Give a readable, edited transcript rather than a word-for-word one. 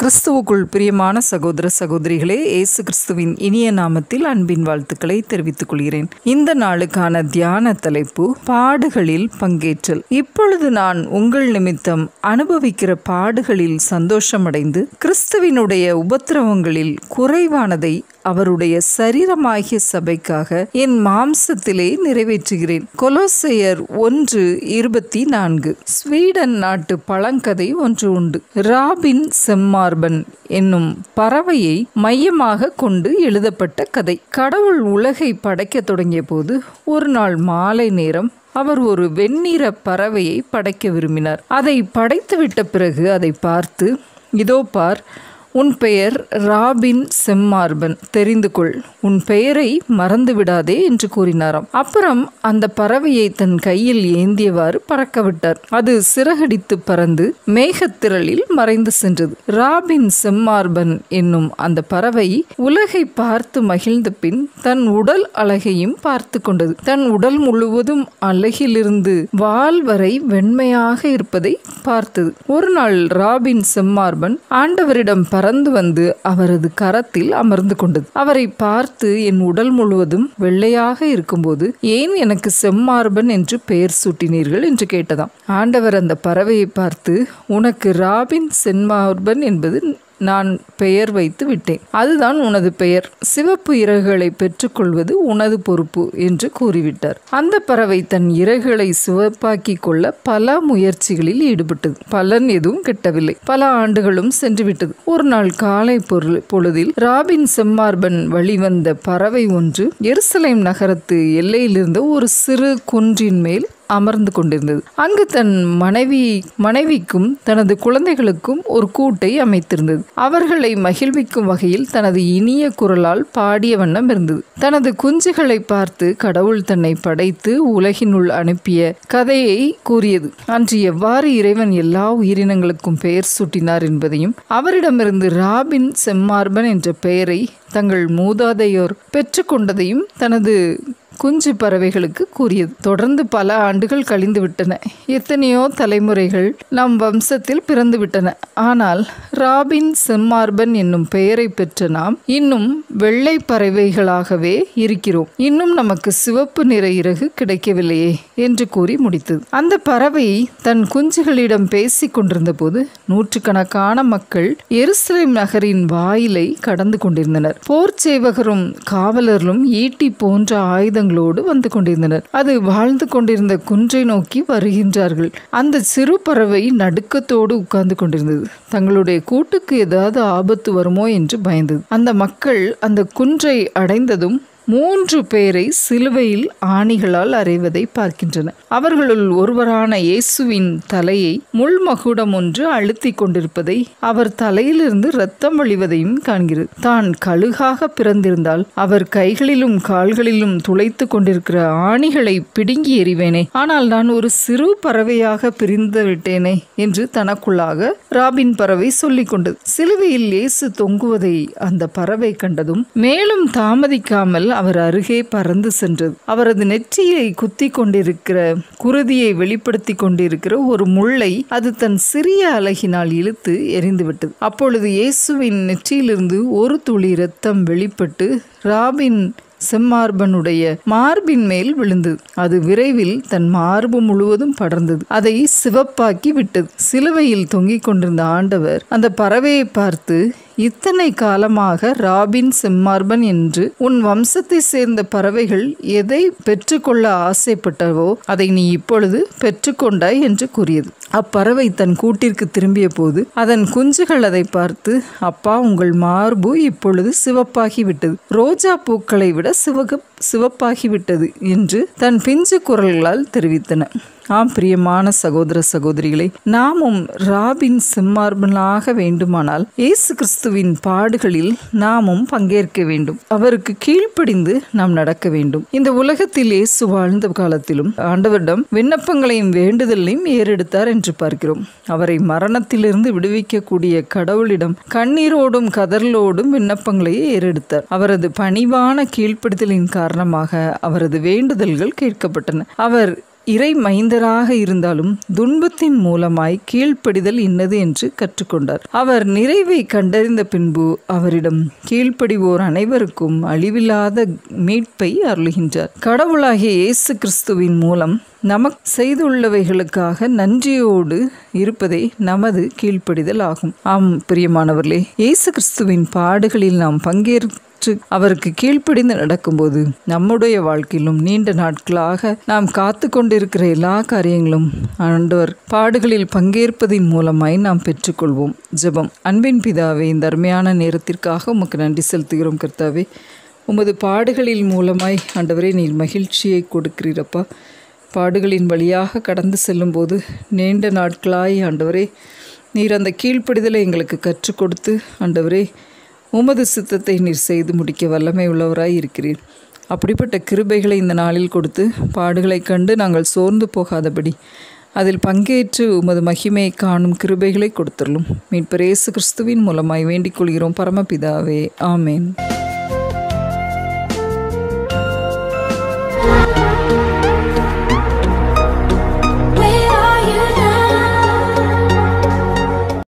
கிறிஸ்துவுக்குள் பிரியமான சகோதர சகோதரிகளே, இயேசு கிறிஸ்துவின் இனிய நாமத்தில் அன்பின் வாழ்த்துக்களை தெரிவித்துக் கொள்கிறேன். இந்த நாளுக்கான தியான தலைப்பு பாடுகளில் பங்கேற்றல். இப்பொழுது நான் உங்கள் நிமித்தம் அனுபவிக்கிற பாடுகளில் சந்தோஷமடைந்து கிறிஸ்துவினுடைய உபத்திரவங்களில் குறைவானதை அவருடைய சரீரமாகிய சபைக்காக என் மாம்சத்திலே நிறைவேற்றுகிறேன். கொலோசையர் 1:24. ஸ்வீடன் நாட்டு பழங்கதை ஒன்று உண்டு. ராபின் செம்மார்பன் என்னும் பறவையை மையமாக கொண்டு எழுதப்பட்ட கதை. கடவுள் உலகை படைக்க தொடங்கிய போது ஒரு நாள் மாலை நேரம் அவர் ஒரு வெண்ணிற பறவையை படைக்க விரும்பினார். அதை படைத்துவிட்ட பிறகு அதை பார்த்து, இதோ பார், உன் பெயர் ராபின் செம்மார்பன், தெரிந்து கொள், உன் பெயரை மறந்து விடாதே என்று கூறினாராம். அப்புறம் அந்த பறவையை தன் கையில் ஏந்தியவாறு பறக்க விட்டார். அது சிறகடித்து பறந்து மேகத்திரளில் மறைந்து சென்றது. ராபின் செம்மார்பன் என்னும் அந்த பறவை உலகை பார்த்து மகிழ்ந்த பின் தன் உடல் அழகையும் பார்த்து கொண்டது. தன் உடல் முழுவதும் அழகிலிருந்து வால் வரை வெண்மையாக இருப்பதை பார்த்தது. ஒரு நாள் ராபின் செம்மார்பன் ஆண்டவரிடம் பறந்து வந்து அவரது கரத்தில் அமர்ந்து கொண்டது. அவரை பார்த்து, என் உடல் முழுவதும் வெள்ளையாக இருக்கும்போது ஏன் எனக்கு செம்மார்பன் என்று பெயர் சூட்டினீர்கள் என்று கேட்டதாம். ஆண்டவர் அந்த பறவையை பார்த்து, உனக்கு ராபின் செம்மார்பன் என்பது நான் பெயர் வைத்து விட்டேன், அதுதான் உனது பெயர். சிவப்பு இறகுகளை பெற்றுக்கொள்வது உனது பொறுப்பு என்று கூறிவிட்டார். அந்த பறவை தன் இறகுகளை சிவப்பாக்கி கொள்ள பல முயற்சிகளில் ஈடுபட்டது. பலன் எதுவும் கிட்டவில்லை. பல ஆண்டுகளும் சென்றுவிட்டது. ஒரு நாள் காலை பொழுதில் ராபின் செம்மார்பன் வழிவந்த பறவை ஒன்று எருசலேம் நகரத்து எல்லையிலிருந்த ஒரு சிறு குன்றின் மேல் அமர்ந்து கொண்டிருந்தது. அங்கு தன் மனைவிக்கும் தனது குழந்தைகளுக்கும் ஒரு கூட்டை அமைத்திருந்தது. அவர்களை மகிழ்விக்கும் வகையில் தனது இனிய குரலால் பாடிய வண்ணம் இருந்தது. தனது குஞ்சுகளை பார்த்து கடவுள் தன்னை படைத்து உலகினுள் அனுப்பிய கதையை கூறியது. அன்று எவ்வாறு இறைவன் எல்லா உயிரினங்களுக்கும் பெயர் சூட்டினார் என்பதையும், அவரிடமிருந்து ராபின் செம்மார்பன் என்ற பெயரை தங்கள் மூதாதையோர் பெற்றுக்கொண்டதையும் தனது குஞ்சு பறவைகளுக்கு கூறியது. தொடர்ந்து பல ஆண்டுகள் கழிந்து விட்டன. எத்தனையோ தலைமுறைகள் நம் வம்சத்தில் பிறந்து விட்டன. ஆனால் ராபின் செம்மார்பன் என்னும் பெயரை பெற்ற நாம் இன்னும் வெள்ளை பறவைகளாகவே இருக்கிறோம். இன்னும் நமக்கு சிவப்பு நிற இறகு கிடைக்கவில்லையே என்று கூறி முடித்தது. அந்த பறவை தன் குஞ்சுகளிடம் பேசிக் கொண்டிருந்த போது நூற்றுக்கணக்கான மக்கள் எருசலேம் நகரின் வாயிலை கடந்து கொண்டிருந்தனர். போர் சேவகரும் காவலர்களும் ஈட்டி போன்ற ஆயுதங்கள் வந்து கொண்டிருந்தனர். அது வாழ்ந்து கொண்டிருந்த குன்றை நோக்கி வருகின்றார்கள். அந்த சிறு பறவை நடுக்கத்தோடு உட்கார்ந்து கொண்டிருந்தது. தங்களுடைய கூட்டுக்கு ஏதாவது ஆபத்து வருமோ என்று பயந்தது. அந்த மக்கள் அந்த குன்றை அடைந்ததும் 3 பேரை சிலுவையில் ஆணிகளால் அறைவதை பார்க்கின்றனர். அவர்களுள் ஒருவரான இயேசுவின் தலையை முள்மகுடம் ஒன்று அழுத்தி கொண்டிருப்பதை, அவர் தலையிலிருந்து இரத்தம் வழிவதையும் காண்கிறது. தான் கழுகாக பிறந்திருந்தால் அவர் கைகளிலும் கால்களிலும் துளைத்து கொண்டிருக்கிற ஆணிகளை பிடுங்கி எறிவேனே, ஆனால் நான் ஒரு சிறு பறவையாக பிரிந்து விட்டேனே என்று தனக்குள்ளாக ராபின் பறவை சொல்லிக் கொண்டது. சிலுவையில் இயேசு தொங்குவதை அந்த பறவை கண்டதும் மேலும் தாமதிக்காமல் அவர் அருகே பறந்து சென்றது. அவரது நெற்றியை குத்தி கொண்டிருக்கிற குருதியை வெளிப்படுத்தி கொண்டிருக்கிற ஒரு முள்ளை அது தன் சிறிய அலகினால் இழுத்து எறிந்துவிட்டது. அப்பொழுது இயேசுவின் நெற்றியிலிருந்து ஒரு துளி இரத்தம் வெளிப்பட்டு ராபின் செம்மார்பனுடைய மார்பின் மேல் விழுந்தது. அது விரைவில் தன் மார்பு முழுவதும் படர்ந்தது. அதை சிவப்பாக்கி விட்டது. சிலுவையில் தொங்கிக் கொண்டிருந்த ஆண்டவர் அந்த பறவையை பார்த்து, இத்தனை காலமாக ராபின் செம்மார்பன் என்று உன் வம்சத்தை சேர்ந்த பறவைகள் எதை பெற்றுக்கொள்ள ஆசைப்பட்டவோ அதை நீ இப்பொழுது பெற்றுக்கொண்டாய் என்று கூறியது. அப்பறவை தன் கூட்டிற்கு திரும்பிய போது அதன் குஞ்சுகள் அதை பார்த்து, அப்பா, உங்கள் மார்பு இப்பொழுது சிவப்பாகிவிட்டது, ரோஜா பூக்களை விட சிவப்பாகிவிட்டது என்று தன் பிஞ்சு குரல்களால் தெரிவித்தன. ஆம், பிரியமான சகோதர சகோதரிகளை, நாமும் ராபின் செம்மார்பனாக வேண்டுமானால் இயேசு கிறிஸ்துவின் பாடுகளில் நாமும் பங்கேற்க வேண்டும். அவருக்கு கீழ்ப்படிந்து நாம் நடக்க வேண்டும். இந்த உலகத்தில் இயேசு வாழ்ந்த காலத்திலும் ஆண்டவரிடம் விண்ணப்பங்களையும் வேண்டுதலையும் ஏறெடுத்தார் என்று பார்க்கிறோம். அவரை மரணத்திலிருந்து விடுவிக்கக்கூடிய கடவுளிடம் கண்ணீரோடும் கதறலோடும் விண்ணப்பங்களை ஏறெடுத்தார். அவரது பணிவான கீழ்ப்படுதலின் காரணமாக அவரது வேண்டுதல்கள் கேட்கப்பட்டன. அவர் இறை மைந்தராக இருந்தாலும் துன்பத்தின் மூலமாய் கீழ்ப்படிதல் இன்னது என்று கற்றுக்கொண்டார். அவர் நிறைவை கண்டறிந்த பின்பு அவரிடம் கீழ்ப்படிவோர் அனைவருக்கும் அழிவில்லாத மீட்பை அருளுகின்றார். கடவுளாகிய இயேசு கிறிஸ்துவின் மூலம் நமக்கு செய்துள்ளவைகளுக்காக நன்றியோடு இருப்பதே நமது கீழ்ப்படிதல் ஆகும். ஆம் பிரியமானவர்களே, இயேசு கிறிஸ்துவின் பாடுகளில் நாம் பங்கேற்று அவருக்கு கீழ்ப்படிந்து நடக்கும்போது நம்முடைய வாழ்க்கையிலும் நீண்ட நாட்களாக நாம் காத்து கொண்டிருக்கிற எல்லா காரியங்களும் ஆண்டவர் பாடுகளில் பங்கேற்பதின் மூலமாய் நாம் பெற்றுக்கொள்வோம். ஜெபம். அன்பின் பிதாவே, இந்த அருமையான நேரத்திற்காக உமக்கு நன்றி செலுத்துகிறோம். கர்த்தாவே, உமது பாடுகளில் மூலமாய் ஆண்டவரே நீர் மகிழ்ச்சியை கொடுக்கிறீரப்பா. பாடுகளின் வழியாக கடந்து செல்லும் போது நீண்ட நாட்களாய் ஆண்டவரே நீர் அந்த கீழ்ப்படிதலை எங்களுக்கு கற்றுக் கொடுத்து ஆண்டவரே உமது சித்தத்தை நீர் செய்து முடிக்க வல்லமை உள்ளவராய் இருக்கிறீர். அப்படிப்பட்ட கிருபைகளை இந்த நாளில் கொடுத்து பாடுகளை கண்டு நாங்கள் சோர்ந்து போகாதபடி அதில் பங்கேற்று உமது மகிமையை காணும் கிருபைகளை கொடுத்துள்ளோம். மீட்பர் இயேசு கிறிஸ்துவின் மூலமாய் வேண்டிக் கொள்கிறோம் பரமபிதாவே. ஆமேன்.